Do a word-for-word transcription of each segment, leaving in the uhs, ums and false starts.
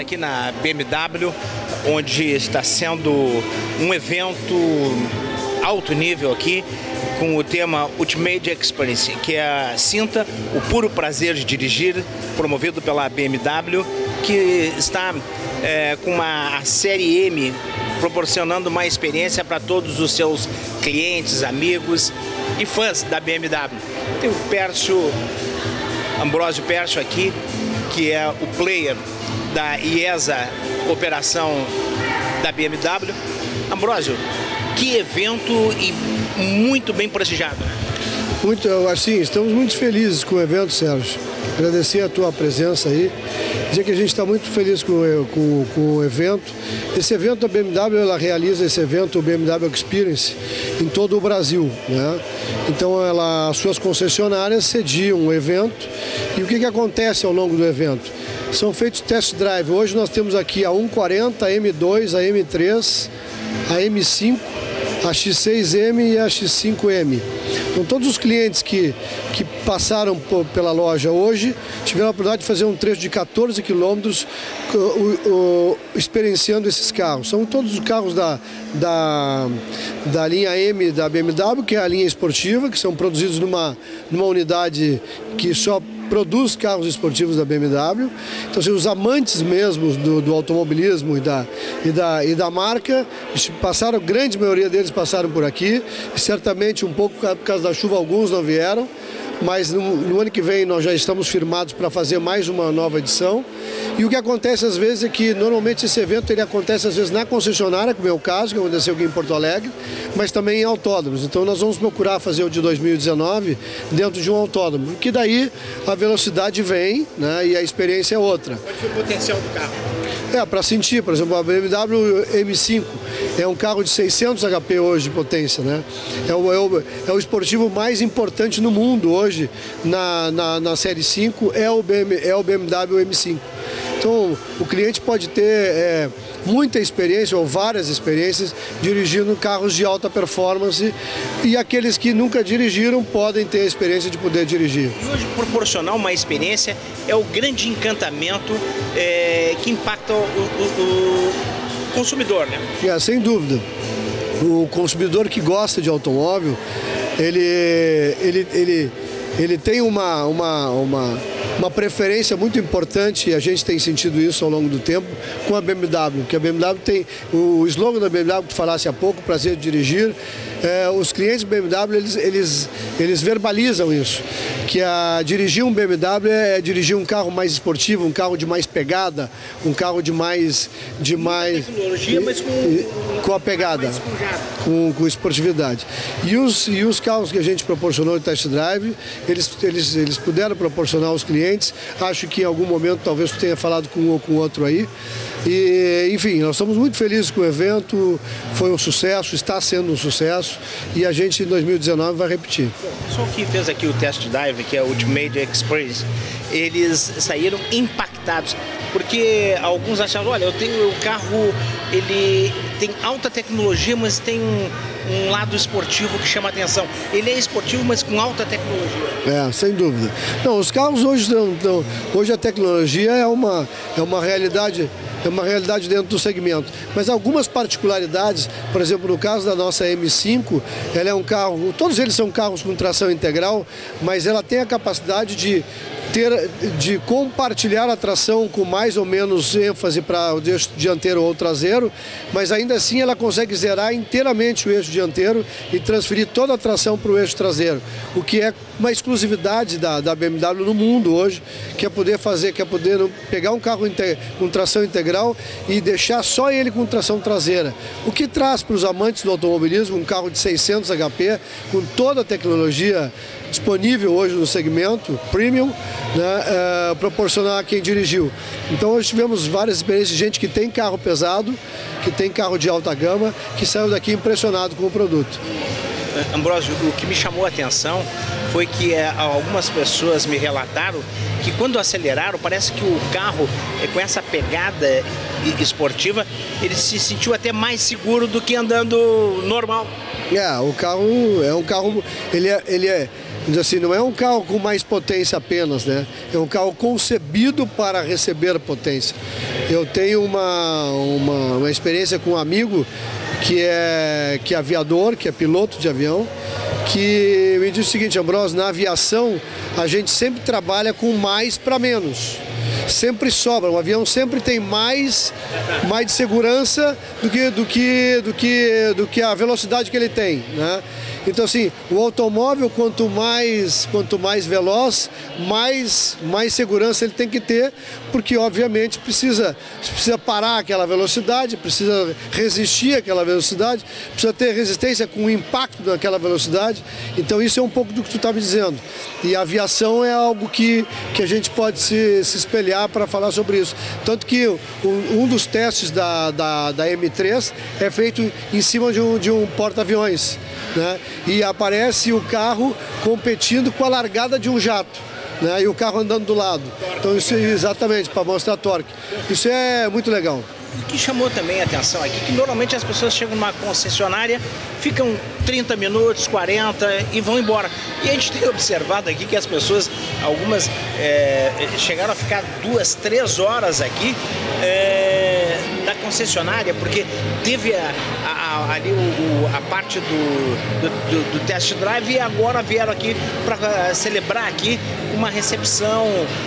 aqui na B M W, onde está sendo um evento alto nível aqui, com o tema Ultimate Experience, que é a Sinta o puro prazer de dirigir, promovido pela B M W, que está é, com uma a série M, proporcionando uma experiência para todos os seus clientes, amigos e fãs da B M W. Tem o Pércio, Ambrósio Pércio aqui, que é o player da IESA Operação da B M W. Ambrósio, que evento e muito bem prestigiado. Muito, assim, estamos muito felizes com o evento, Sérgio. Agradecer a tua presença aí. Dizer que a gente está muito feliz com, com, com o evento. Esse evento, a B M W, ela realiza esse evento, o B M W Experience, em todo o Brasil, né? Então, ela, as suas concessionárias sediam o evento. E o que, que acontece ao longo do evento? São feitos test drive. Hoje nós temos aqui a cento e quarenta, a M dois, a M três, a M cinco, a X seis M e a X cinco M. Então, todos os clientes que, que passaram por, pela loja hoje tiveram a oportunidade de fazer um trecho de quatorze quilômetros o, o, experienciando esses carros. São todos os carros da, da, da linha M da B M W, que é a linha esportiva, que são produzidos numa, numa unidade que só produz carros esportivos da B M W. Então, assim, os amantes mesmos do, do automobilismo e da, e, da, e da marca passaram, a grande maioria deles passaram por aqui. E certamente, um pouco por causa da chuva, alguns não vieram. Mas no, no ano que vem nós já estamos firmados para fazer mais uma nova edição. E o que acontece às vezes é que normalmente esse evento ele acontece às vezes na concessionária, como é o caso, que aconteceu aqui em Porto Alegre, mas também em autódromos. Então nós vamos procurar fazer o de dois mil e dezenove dentro de um autódromo, que daí a velocidade vem, né, e a experiência é outra. Qual foi o potencial do carro? É, para sentir, por exemplo, a B M W M cinco é um carro de seiscentos H P hoje de potência, né? É o, é o, é o esportivo mais importante no mundo hoje na, na, na série cinco, é o, B M, é o B M W M cinco. Então, o cliente pode ter é, muita experiência ou várias experiências dirigindo carros de alta performance, e aqueles que nunca dirigiram podem ter a experiência de poder dirigir. E hoje proporcionar uma experiência é o grande encantamento é, que impacta o, o, o consumidor, né? É, sem dúvida. O consumidor que gosta de automóvel, ele, ele, ele, ele tem uma... uma, uma Uma preferência muito importante, e a gente tem sentido isso ao longo do tempo, com a B M W, que a B M W tem o slogan da B M W, que tu falasse há pouco, prazer de dirigir. É, os clientes B M W, eles, eles, eles verbalizam isso, que a, dirigir um B M W é dirigir um carro mais esportivo, um carro de mais pegada, um carro de mais... De mais tecnologia, mas com, com a pegada, com, com esportividade. E os, e os carros que a gente proporcionou de test drive, eles, eles, eles puderam proporcionar aos clientes. Acho que em algum momento talvez tu tenha falado com um ou com outro aí. E, enfim, nós estamos muito felizes com o evento, foi um sucesso, está sendo um sucesso, e a gente em dois mil e dezenove vai repetir. O pessoal que fez aqui o test drive, que é o Ultimate Experience, eles saíram impactados, porque alguns acharam, olha, eu tenho o carro, ele tem alta tecnologia, mas tem um, um lado esportivo que chama a atenção. Ele é esportivo, mas com alta tecnologia. É, sem dúvida. Não, os carros hoje, não, não, hoje a tecnologia é uma, é uma realidade... É uma realidade dentro do segmento. Mas algumas particularidades, por exemplo, no caso da nossa M cinco, ela é um carro, todos eles são carros com tração integral, mas ela tem a capacidade de ter, de compartilhar a tração com mais ou menos ênfase para o eixo dianteiro ou traseiro, mas ainda assim ela consegue zerar inteiramente o eixo dianteiro e transferir toda a tração para o eixo traseiro, o que é uma exclusividade da, da B M W no mundo hoje, que é poder fazer, que é poder pegar um carro com tração integral e deixar só ele com tração traseira, o que traz para os amantes do automobilismo um carro de seiscentos H P com toda a tecnologia disponível hoje no segmento premium, né, é, proporcionar a quem dirigiu. Então hoje tivemos várias experiências de gente que tem carro pesado, que tem carro de alta gama, que saiu daqui impressionado com o produto. Ambrósio, o que me chamou a atenção foi que é, algumas pessoas me relataram que quando aceleraram, parece que o carro, é, com essa pegada esportiva, ele se sentiu até mais seguro do que andando normal. É, o carro é um carro, ele é, ele é, assim, não é um carro com mais potência apenas, né? É um carro concebido para receber potência. Eu tenho uma, uma, uma experiência com um amigo que é, que é aviador, que é piloto de avião, que me disse o seguinte: Ambrosio, na aviação a gente sempre trabalha com mais para menos. Sempre sobra, o avião sempre tem mais, mais de segurança do que, do, que, do, que, do que a velocidade que ele tem, né? Então, assim, o automóvel, quanto mais, quanto mais veloz, mais, mais segurança ele tem que ter, porque, obviamente, precisa, precisa parar aquela velocidade, precisa resistir àquela velocidade, precisa ter resistência com o impacto daquela velocidade. Então, isso é um pouco do que tu está me dizendo. E a aviação é algo que, que a gente pode se, se espelhar para falar sobre isso. Tanto que um, um dos testes da, da, da M três é feito em cima de um, de um porta-aviões, né? E aparece o carro competindo com a largada de um jato, né? E o carro andando do lado. Então isso é exatamente para mostrar torque. Isso é muito legal. O que chamou também a atenção aqui, que normalmente as pessoas chegam numa concessionária, ficam trinta minutos, quarenta e vão embora. E a gente tem observado aqui que as pessoas, algumas é, chegaram a ficar duas, três horas aqui é, da concessionária, porque teve a, a, ali o, o, a parte do, do, do, do test drive, e agora vieram aqui para celebrar aqui uma recepção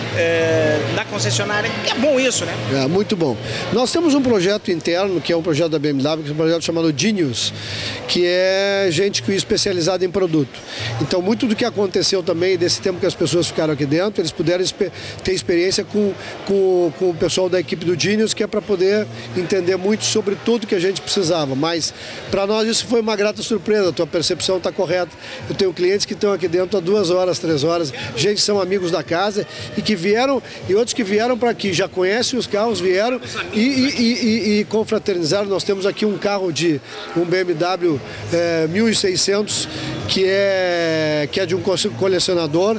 é, da concessionária. É bom isso, né? É, muito bom. Nós temos um projeto interno, que é um projeto da B M W, que é um projeto chamado Genius, que é gente que é especializada em produto. Então, muito do que aconteceu também, desse tempo que as pessoas ficaram aqui dentro, eles puderam ter experiência com, com, com o pessoal da equipe do Genius, que é para poder entender muito sobre tudo que a gente precisava. Mas, para nós, isso foi uma grata surpresa. A tua percepção está correta. Eu tenho clientes que estão aqui dentro há duas horas, três horas, gente que são amigos da casa e que vieram, e outros que vieram para aqui, já conhecem os carros, vieram e, e, e, e, e confraternizaram. Nós temos aqui um carro de um B M W é, mil e seiscentos, que é, que é de um colecionador,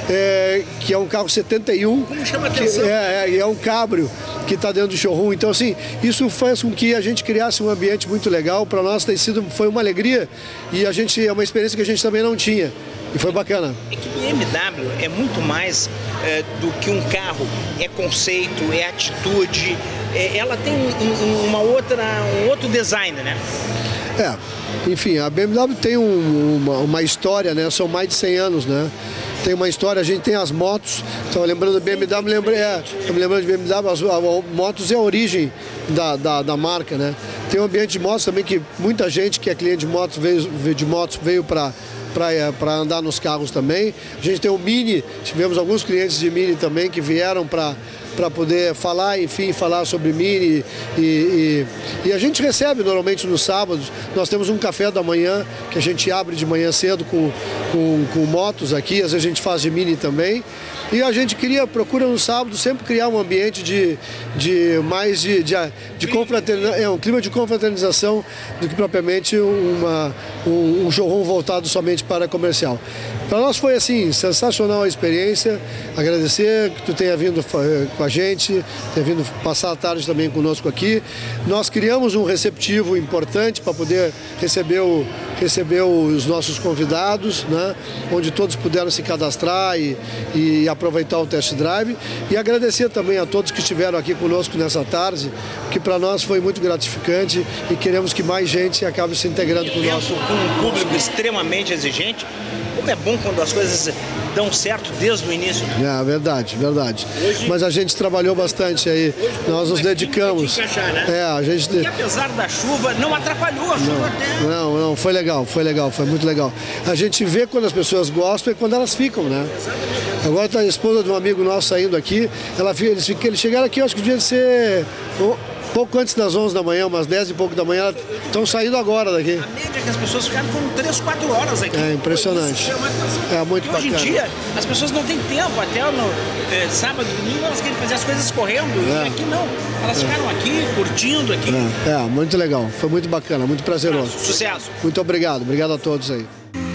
é, que é um carro setenta e um, Como chama a que atenção? é, é, é um cabrio que está dentro do showroom. Então, assim, isso fez com que a gente criasse um ambiente muito legal. Para nós tem sido, foi uma alegria, e a gente, é uma experiência que a gente também não tinha. E foi bacana. É que B M W é muito mais é, do que um carro. É conceito, é atitude. É, ela tem um, uma outra, um outro design, né? É, enfim, a B M W tem um, uma, uma história, né? São mais de cem anos, né? Tem uma história, a gente tem as motos. Então, lembrando da B M W, lembrei, é, eu me lembrando de B M W, as, as motos é a origem da, da, da marca, né? Tem um ambiente de motos também, que muita gente que é cliente de motos veio, de motos veio para para andar nos carros também. A gente tem o Mini, tivemos alguns clientes de Mini também que vieram para para poder falar, enfim, falar sobre Mini, e, e, e a gente recebe normalmente nos sábados. Nós temos um café da manhã que a gente abre de manhã cedo com, com, com motos aqui, às vezes a gente faz de Mini também. E a gente queria, procura no sábado sempre criar um ambiente de, de mais de, de, de confraternização, é um clima de confraternização, do que propriamente uma, um, um showroom voltado somente para comercial. Para nós foi assim, sensacional a experiência. Agradecer que tu tenha vindo com a gente, tenha vindo passar a tarde também conosco aqui. Nós criamos um receptivo importante para poder receber, o, receber os nossos convidados, né? Onde todos puderam se cadastrar e, e aproveitar o test drive. E agradecer também a todos que estiveram aqui conosco nessa tarde, que para nós foi muito gratificante, e queremos que mais gente acabe se integrando com o nosso... Com um público extremamente exigente. Como é bom quando as coisas dão certo desde o início. É, verdade, verdade. Hoje, mas a gente trabalhou bastante aí, nós nos dedicamos. Encaixar, né? É, a gente... E apesar da chuva, não atrapalhou a chuva não, até. Não, não, foi legal, foi legal, foi muito legal. A gente vê quando as pessoas gostam e quando elas ficam, né? Exatamente. Agora tá a esposa de um amigo nosso saindo aqui, ela, eles, eles chegaram aqui, eu acho que devia ser... Oh, pouco antes das onze da manhã, umas dez e pouco da manhã, estão saindo agora daqui. A média que as pessoas ficaram foram três, quatro horas aqui. É impressionante. É muito bacana. Hoje em dia, as pessoas não têm tempo, até no é, sábado, domingo, elas querem fazer as coisas correndo. É. E aqui não. Elas é. ficaram aqui, curtindo aqui. É. é, muito legal. Foi muito bacana, muito prazeroso. Sucesso. Muito obrigado. Obrigado a todos aí.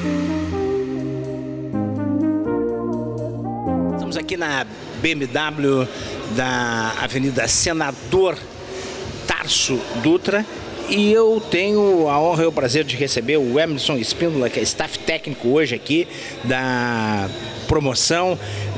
Estamos aqui na B M W da Avenida Senador Tarso Dutra, e eu tenho a honra e o prazer de receber o Emerson Espíndola, que é staff técnico hoje aqui da promoção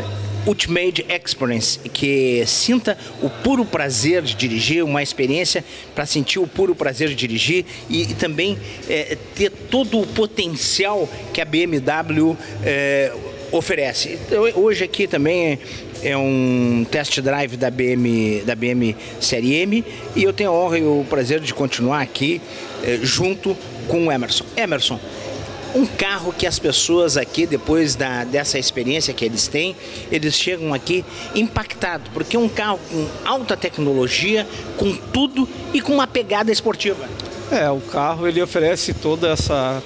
Ultimate Experience, que sinta o puro prazer de dirigir, uma experiência para sentir o puro prazer de dirigir e, e também é, ter todo o potencial que a B M W é, oferece. Então, hoje aqui também é um test drive da B M, da B M Série M, e eu tenho a honra e o prazer de continuar aqui é, junto com o Emerson. Emerson, um carro que as pessoas aqui, depois da, dessa experiência que eles têm, eles chegam aqui impactados, porque é um carro com alta tecnologia, com tudo e com uma pegada esportiva. É, o carro ele oferece toda essa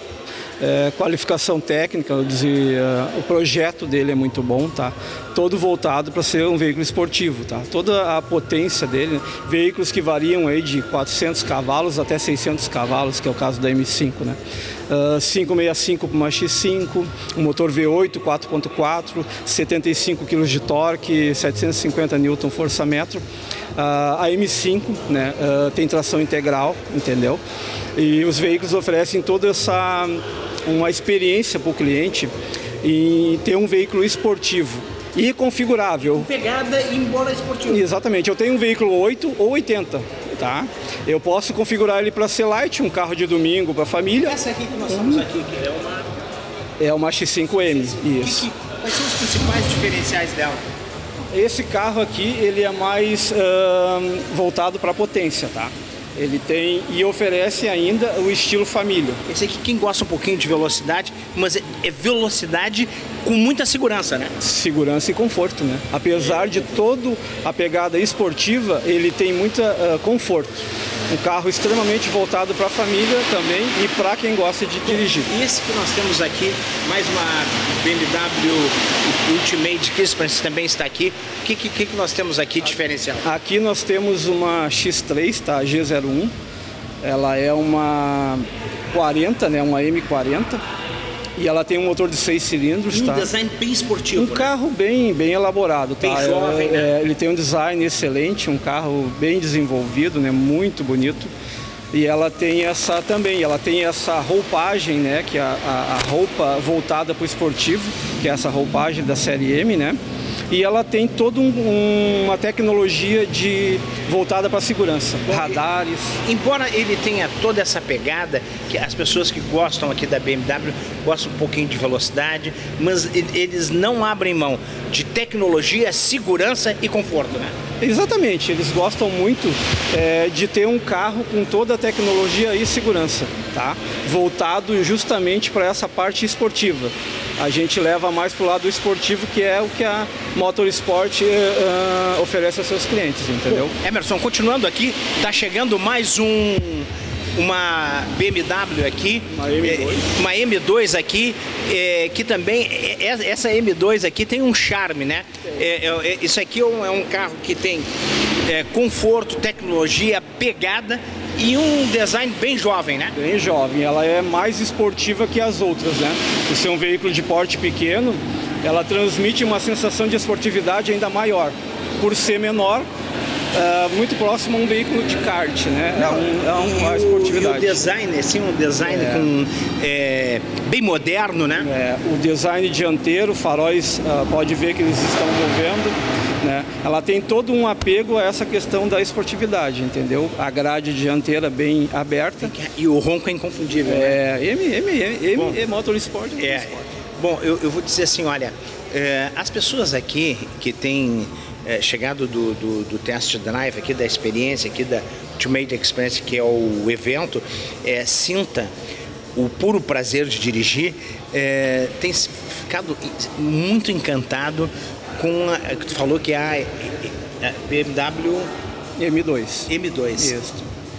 é, qualificação técnica, eu dizia, o projeto dele é muito bom, tá? Todo voltado para ser um veículo esportivo, tá? Toda a potência dele, né? Veículos que variam aí de quatrocentos cavalos até seiscentos cavalos, que é o caso da M cinco, né? Uh, quinhentos e sessenta e cinco para uma X cinco, um motor V oito quatro ponto quatro, setenta e cinco quilos de torque, setecentos e cinquenta newton força-metro. Uh, a M cinco, né, uh, tem tração integral, entendeu? E os veículos oferecem toda essa uma experiência para o cliente em ter um veículo esportivo e configurável. Pegada embora esportiva. Exatamente. Eu tenho um veículo oito ou oitenta. Tá? Eu posso configurar ele para ser light, um carro de domingo para a família. Essa aqui que nós estamos uhum. aqui, que é uma... É uma X cinco M, isso. Que, que, quais são os principais diferenciais dela? Esse carro aqui, ele é mais uh, voltado para a potência, tá? Ele tem e oferece ainda o estilo família. Esse aqui, quem gosta um pouquinho de velocidade, mas é, é velocidade com muita segurança, né? Segurança e conforto, né? Apesar de toda a pegada esportiva, ele tem muito uh, conforto. Um carro extremamente voltado para a família também e para quem gosta de dirigir. E esse que nós temos aqui, mais uma B M W Ultimate Experience também está aqui. O que, que, que nós temos aqui diferencial? Aqui nós temos uma X três, tá? G zero um. Ela é uma quarenta, né? Uma M quarenta. E ela tem um motor de seis cilindros, um tá? design bem esportivo. Um né? carro bem, bem elaborado, bem tá? jovem, é, né? É, ele tem um design excelente, um carro bem desenvolvido, né? Muito bonito. E ela tem essa também, ela tem essa roupagem, né? Que é a, a, a roupa voltada para o esportivo, que é essa roupagem da série M, né? E ela tem toda um, uma tecnologia de, voltada para a segurança, Bom, radares. Embora ele tenha toda essa pegada, que as pessoas que gostam aqui da B M W gostam um pouquinho de velocidade, mas eles não abrem mão de tecnologia, segurança e conforto, né? Exatamente, eles gostam muito é, de ter um carro com toda a tecnologia e segurança, tá? Voltado justamente para essa parte esportiva. A gente leva mais para o lado esportivo, que é o que a Motorsport uh, oferece aos seus clientes, entendeu? Bom, Emerson, continuando aqui, está chegando mais um... uma B M W aqui, uma M dois, é, uma M dois aqui, é, que também, é, essa M dois aqui tem um charme, né? É, é, isso aqui é um, é um carro que tem é, conforto, tecnologia, pegada e um design bem jovem, né? Bem jovem, ela é mais esportiva que as outras, né? Por ser um veículo de porte pequeno, ela transmite uma sensação de esportividade ainda maior. Por ser menor, Uh, muito próximo a um veículo de kart, né? Não, é, um, é uma e esportividade. O, e o design, assim, um design é. com, é, bem moderno, né? É, o design dianteiro, faróis, uh, pode ver que eles estão movendo, né? Ela tem todo um apego a essa questão da esportividade, entendeu? A grade dianteira bem aberta. E o ronco é inconfundível, é, né? M, M, M, Bom, M, Motorsport. É. Bom, eu, eu vou dizer assim, olha, é, as pessoas aqui que têm É, chegado do, do, do test drive aqui, da experiência aqui da Ultimate Experience, que é o evento, é, sinta o puro prazer de dirigir, é, tem ficado muito encantado com a que tu falou que é a, a B M W M dois. M dois. Isso.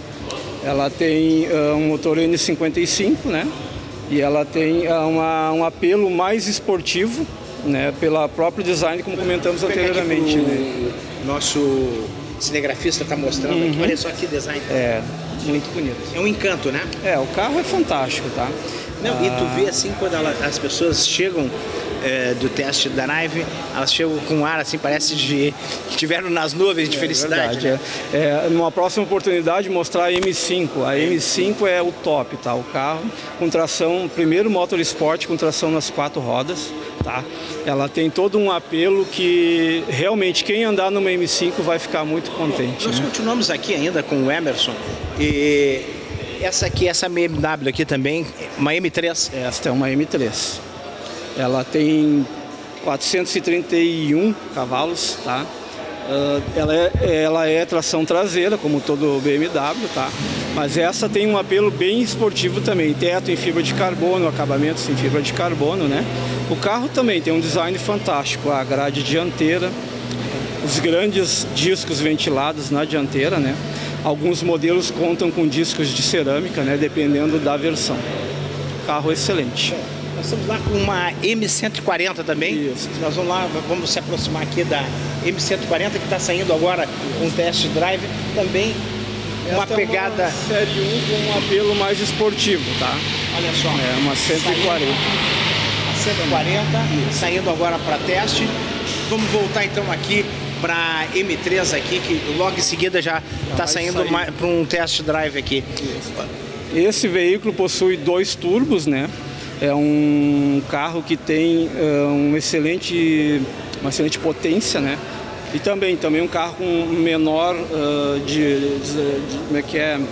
Ela tem uh, um motor N cinquenta e cinco, né? E ela tem uh, uma, um apelo mais esportivo, né, pela próprio design, como comentamos anteriormente. Né? Nosso cinegrafista está mostrando uhum. aqui, olha só que design. É, muito bonito. É um encanto, né? É, o carro é fantástico, tá? Não, ah. E tu vê assim, quando ela, as pessoas chegam é, do test drive, elas chegam com um ar assim, parece de, que estiveram nas nuvens de felicidade. É né? é. É, numa próxima oportunidade, mostrar a M cinco. A M cinco é o top, tá? O carro com tração, primeiro Motorsport com tração nas quatro rodas, tá? Ela tem todo um apelo que realmente quem andar numa M cinco vai ficar muito contente. Nós né? continuamos aqui ainda com o Emerson e essa aqui, essa B M W aqui também, uma M três. Esta é uma M três. Ela tem quatrocentos e trinta e um cavalos, tá? Uh, ela, é, ela é tração traseira, como todo B M W, tá? Mas essa tem um apelo bem esportivo também. Teto em fibra de carbono, acabamentos em fibra de carbono, né? O carro também tem um design fantástico, a grade dianteira, os grandes discos ventilados na dianteira, né? Alguns modelos contam com discos de cerâmica, né? Dependendo da versão. Carro excelente. Nós estamos lá com uma M cento e quarenta também. Isso. Nós vamos lá, vamos se aproximar aqui da M cento e quarenta que está saindo agora com um test drive. Também uma Esta pegada... É uma série um com um apelo mais esportivo, tá? Olha só. É uma cento e quarenta. A cento e quarenta, saindo agora para teste. Vamos voltar então aqui para M três aqui, que logo em seguida já está saindo para um test drive aqui. Isso. Esse veículo possui dois turbos, né? É um carro que tem uh, um excelente, uma excelente potência, né? E também, também um carro com menor uh, de, de, de, como é que é?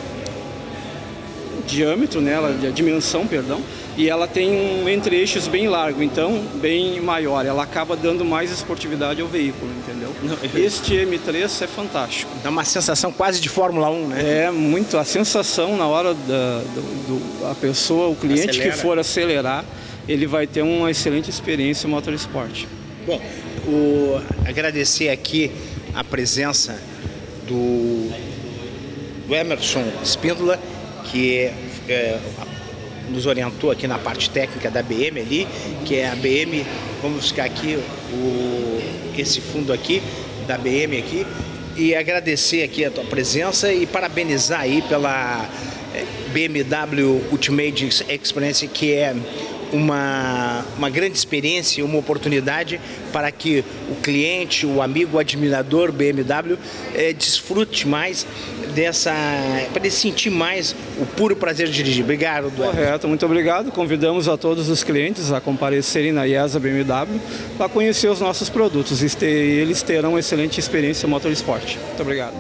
diâmetro, né? Ela, de dimensão, perdão. E ela tem um entre-eixos bem largo, então bem maior. Ela acaba dando mais esportividade ao veículo, entendeu? Este M três é fantástico. Dá uma sensação quase de Fórmula um, né? É muito. A sensação na hora da do, do, a pessoa, o cliente Acelera. que for acelerar, ele vai ter uma excelente experiência em motorsport. Bom, o, agradecer aqui a presença do, do Emerson Espíndola, que é, é nos orientou aqui na parte técnica da B M ali, que é a B M, vamos buscar aqui o, esse fundo aqui, da B M aqui, e agradecer aqui a tua presença e parabenizar aí pela B M W Ultimate Experience, que é uma, uma grande experiência, uma oportunidade para que o cliente, o amigo, o admirador B M W é, desfrute mais dessa, para ele sentir mais o puro prazer de dirigir. Obrigado, Eduardo. Correto, muito obrigado. Convidamos a todos os clientes a comparecerem na IESA B M W para conhecer os nossos produtos e eles terão uma excelente experiência em motorsport. Muito obrigado.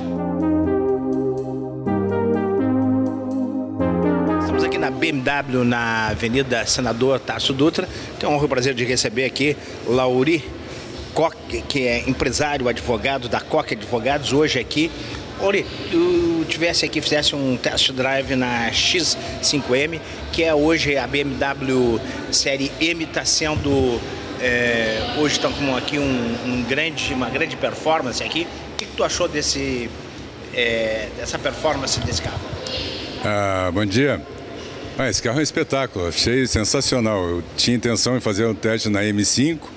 Estamos aqui na B M W, na Avenida Senador Tasso Dutra. Tenho a honra e o prazer de receber aqui o Lauri Koch, que é empresário, advogado da Koch Advogados, hoje aqui. Lauri, tu tivesse aqui, fizesse um test drive na X cinco M, que é hoje a B M W série M, está sendo, é, hoje está com aqui um, um grande, uma grande performance aqui. O que, que tu achou desse, é, dessa performance desse carro? Ah, bom dia. Ah, esse carro é um espetáculo, achei sensacional. Eu tinha intenção em fazer um teste na M cinco,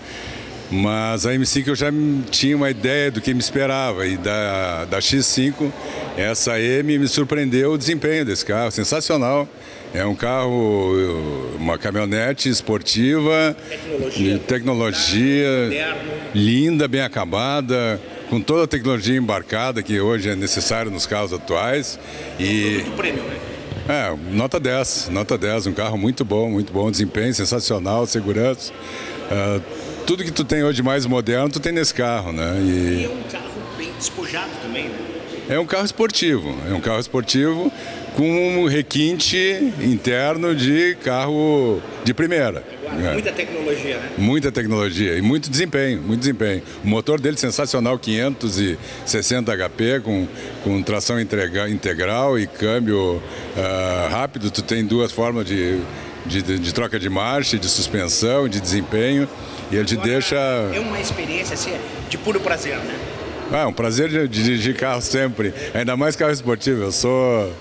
mas a M cinco eu já tinha uma ideia do que me esperava, e da, da X cinco, essa M me surpreendeu o desempenho desse carro, sensacional. É um carro, uma caminhonete esportiva, tecnologia, tecnologia linda, bem acabada, com toda a tecnologia embarcada que hoje é necessária nos carros atuais. E muito prêmio, né? É, nota dez, nota dez, um carro muito bom, muito bom, desempenho sensacional, segurança. Uh, tudo que tu tem hoje mais moderno, tu tem nesse carro, né? E, e é um carro bem despojado também, né? É um carro esportivo, é um carro esportivo com um requinte interno de carro de primeira. Agora, muita tecnologia, né? Muita tecnologia e muito desempenho, muito desempenho. O motor dele sensacional, quinhentos e sessenta H P, com, com tração integra, integral e câmbio uh, rápido. Tu tem duas formas de, de, de, de troca de marcha, de suspensão, de desempenho, e ele te Agora, deixa... É uma experiência assim, de puro prazer, né? É um prazer de, de dirigir carro sempre, ainda mais carro esportivo. Eu sou...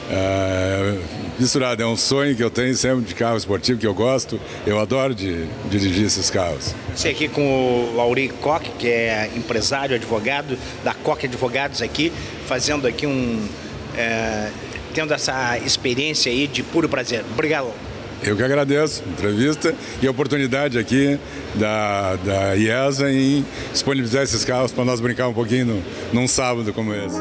Uh, misturado, é um sonho que eu tenho sempre de carro esportivo, que eu gosto, eu adoro de, de dirigir esses carros. Você aqui com o Lauri Koch, que é empresário, advogado da Koch Advogados aqui, fazendo aqui um, é, tendo essa experiência aí de puro prazer. Obrigado. Eu que agradeço a entrevista e a oportunidade aqui da, da I E S A em disponibilizar esses carros para nós brincar um pouquinho no, num sábado como esse.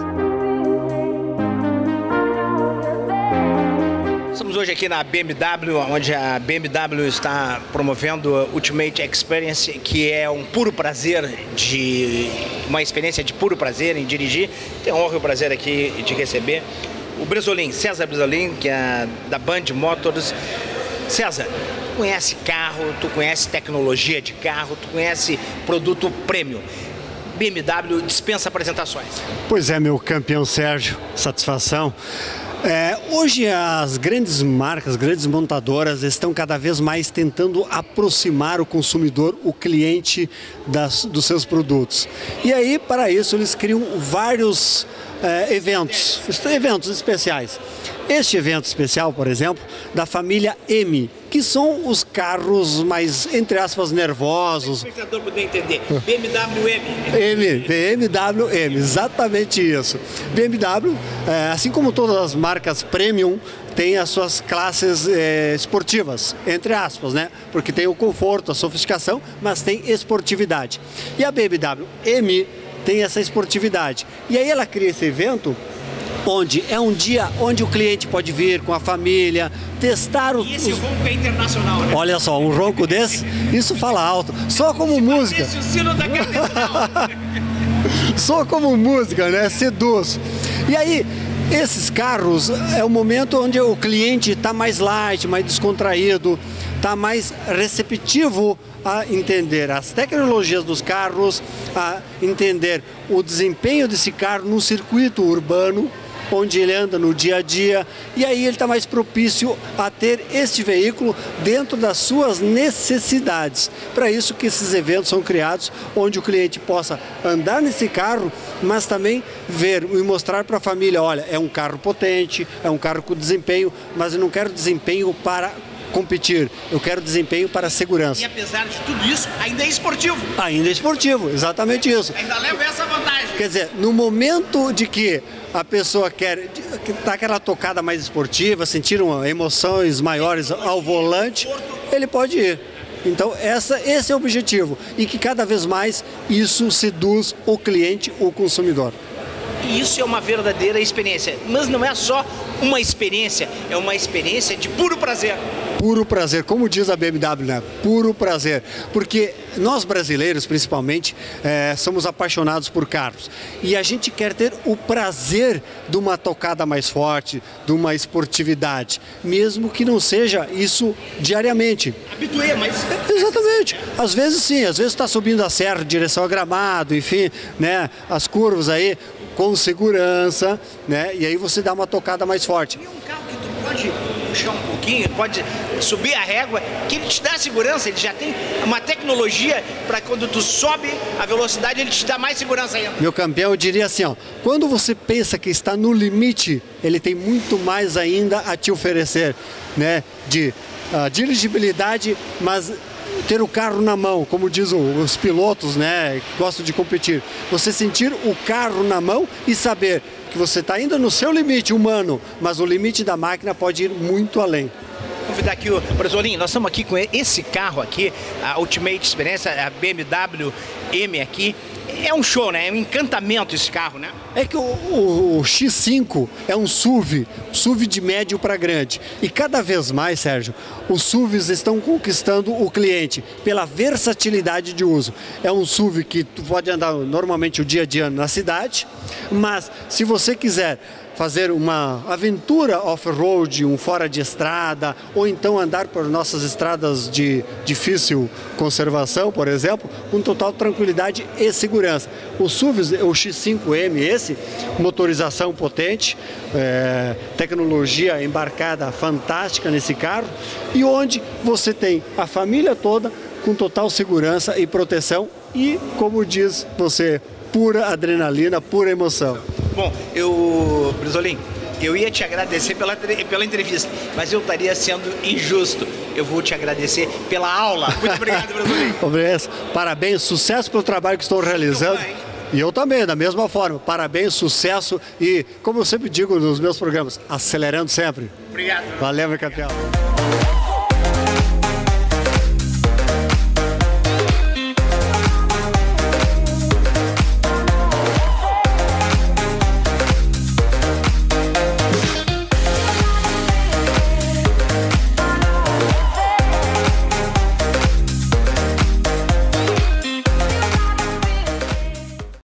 Estamos hoje aqui na B M W, onde a B M W está promovendo a Ultimate Experience, que é um puro prazer, de uma experiência de puro prazer em dirigir. Tenho a honra e o prazer aqui de receber o Bresolim, César Bresolim, que é da Band Motors. César, tu conhece carro, tu conhece tecnologia de carro, tu conhece produto premium. B M W dispensa apresentações. Pois é, meu campeão Sérgio, satisfação. É, hoje as grandes marcas, grandes montadoras estão cada vez mais tentando aproximar o consumidor, o cliente das, dos seus produtos. E aí, para isso, eles criam vários é, eventos, eventos especiais. Este evento especial, por exemplo, da família M, que são os carros mais, entre aspas, nervosos. Para o espectador poder entender, B M W M. M, B M W M, exatamente isso. B M W, é, assim como todas as marcas premium, tem as suas classes é, esportivas, entre aspas, né? Porque tem o conforto, a sofisticação, mas tem esportividade. E a B M W M tem essa esportividade. E aí ela cria esse evento onde é um dia onde o cliente pode vir com a família, testar os... E esse ronco é internacional, né? Olha só, um ronco desse, isso fala alto, só como música. Esse é o sino da catedral. Só como música, né? Seduz. E aí, esses carros é o momento onde o cliente está mais light, mais descontraído, está mais receptivo a entender as tecnologias dos carros, a entender o desempenho desse carro no circuito urbano, onde ele anda no dia a dia, e aí ele está mais propício a ter este veículo dentro das suas necessidades. Para isso que esses eventos são criados, onde o cliente possa andar nesse carro, mas também ver e mostrar para a família, olha, é um carro potente, é um carro com desempenho, mas eu não quero desempenho para competir, eu quero desempenho para segurança. E apesar de tudo isso, ainda é esportivo. Ainda é esportivo, exatamente isso. Ainda leva essa vantagem. Quer dizer, no momento de que a pessoa quer dar aquela tocada mais esportiva, sentir uma, emoções maiores ao volante, ele pode ir. Então essa, esse é o objetivo, e que cada vez mais isso seduz o cliente, o consumidor. E isso é uma verdadeira experiência, mas não é só uma experiência, é uma experiência de puro prazer. Puro prazer, como diz a B M W, né? Puro prazer, porque nós brasileiros, principalmente, é, somos apaixonados por carros e a gente quer ter o prazer de uma tocada mais forte, de uma esportividade, mesmo que não seja isso diariamente. Habitué, mas... Exatamente, às vezes sim, às vezes está subindo a serra em direção a Gramado, enfim, né? As curvas aí, com segurança, né? E aí você dá uma tocada mais forte. E um carro que tu pode puxar um pouquinho, pode subir a régua, que ele te dá segurança, ele já tem uma tecnologia para quando tu sobe a velocidade, ele te dá mais segurança ainda. Meu campeão, eu diria assim, ó, quando você pensa que está no limite, ele tem muito mais ainda a te oferecer, né? De uh, dirigibilidade, mas ter o carro na mão, como dizem os pilotos, né, que gostam de competir. Você sentir o carro na mão e saber que você está indo no seu limite humano, mas o limite da máquina pode ir muito além. Vou convidar aqui o Bresolim, nós estamos aqui com esse carro aqui, a Ultimate Experience, a B M W M aqui. É um show, né? É um encantamento esse carro, né? É que o, o, o X cinco é um S U V, S U V de médio para grande. E cada vez mais, Sérgio, os S U Vs estão conquistando o cliente pela versatilidade de uso. É um S U V que tu pode andar normalmente o dia a dia na cidade, mas se você quiser fazer uma aventura off-road, um fora de estrada, ou então andar por nossas estradas de difícil conservação, por exemplo, com total tranquilidade e segurança. O S U V, o X cinco M, esse, motorização potente, é, tecnologia embarcada fantástica nesse carro, e onde você tem a família toda com total segurança e proteção e, como diz você, pura adrenalina, pura emoção. Bom, eu, Bresolim, eu ia te agradecer pela, pela entrevista, mas eu estaria sendo injusto. Eu vou te agradecer pela aula. Muito obrigado, Bresolim. Obrigado. Parabéns, sucesso pelo trabalho que estou realizando. E eu também, da mesma forma. Parabéns, sucesso e, como eu sempre digo nos meus programas, acelerando sempre. Obrigado. Valeu, meu campeão.